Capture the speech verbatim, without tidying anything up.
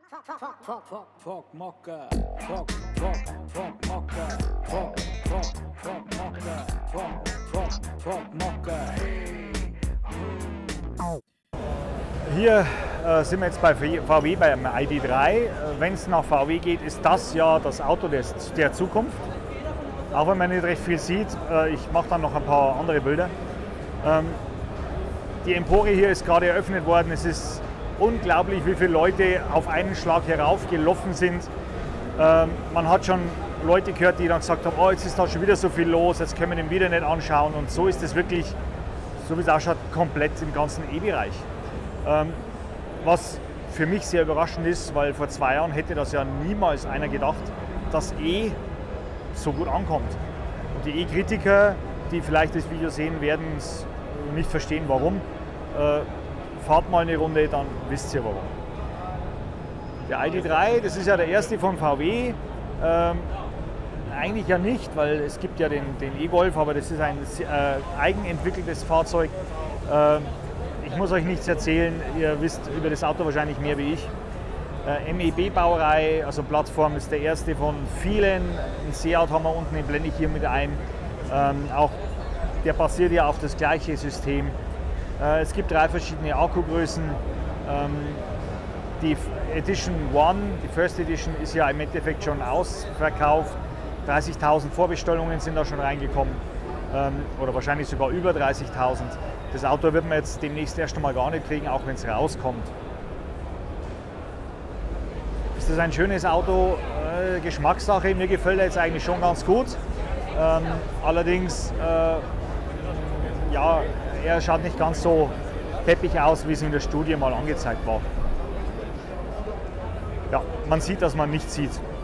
Fuck, fuck, fuck, fuck, fuck, Mocke. Fuck, fuck, fuck, Mocke. Fuck, fuck, fuck, Mocke. Fuck, fuck, fuck, Mocke. Hier äh, sind wir jetzt bei V W beim I D drei. Wenn es nach V W geht, ist das ja das Auto des, der Zukunft. Auch wenn man nicht recht viel sieht. Äh, ich mache dann noch ein paar andere Bilder. Ähm, die Empore hier ist gerade eröffnet worden. Es ist unglaublich, wie viele Leute auf einen Schlag heraufgelaufen sind. Ähm, man hat schon Leute gehört, die dann gesagt haben, oh, jetzt ist da schon wieder so viel los, jetzt können wir den wieder nicht anschauen. Und so ist es wirklich, so wie es ausschaut, komplett im ganzen E-Bereich. Ähm, was für mich sehr überraschend ist, weil vor zwei Jahren hätte das ja niemals einer gedacht, dass E so gut ankommt. Und die E-Kritiker, die vielleicht das Video sehen, werden es nicht verstehen, warum. Äh, fahrt mal eine Runde, dann wisst ihr warum. Der I D drei, das ist ja der erste von V W. Ähm, eigentlich ja nicht, weil es gibt ja den, den E-Golf, aber das ist ein äh, eigenentwickeltes Fahrzeug. Äh, ich muss euch nichts erzählen, ihr wisst über das Auto wahrscheinlich mehr wie ich. Äh, M E B-Baureihe, also Plattform, ist der erste von vielen. Ein Seat haben wir unten, den blende ich hier mit ein. Ähm, auch der basiert ja auf das gleiche System. Äh, es gibt drei verschiedene Akkugrößen. Ähm, die Edition One, die First Edition, ist ja im Endeffekt schon ausverkauft. dreißigtausend Vorbestellungen sind da schon reingekommen. Ähm, oder wahrscheinlich sogar über dreißigtausend. Das Auto wird man jetzt demnächst erst einmal gar nicht kriegen, auch wenn es rauskommt. Ist das ein schönes Auto? Äh, Geschmackssache, mir gefällt er jetzt eigentlich schon ganz gut. Ähm, allerdings, äh, ja, er schaut nicht ganz so peppig aus, wie es in der Studie mal angezeigt war. Ja, man sieht, dass man nichts sieht.